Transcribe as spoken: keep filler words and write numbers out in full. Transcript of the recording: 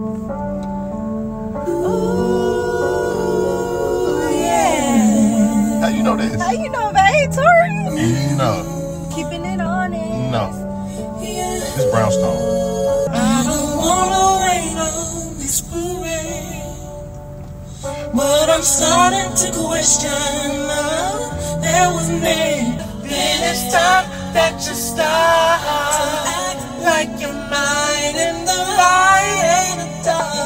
Ooh, yeah. How you know this? How you know, babe, Tori? You know. Keeping it honest. No. This brownstone. I don't wanna wait on this parade, but I'm starting to question love that was made. Then it's time that you start to act like you're mine, and the light ain't a dark.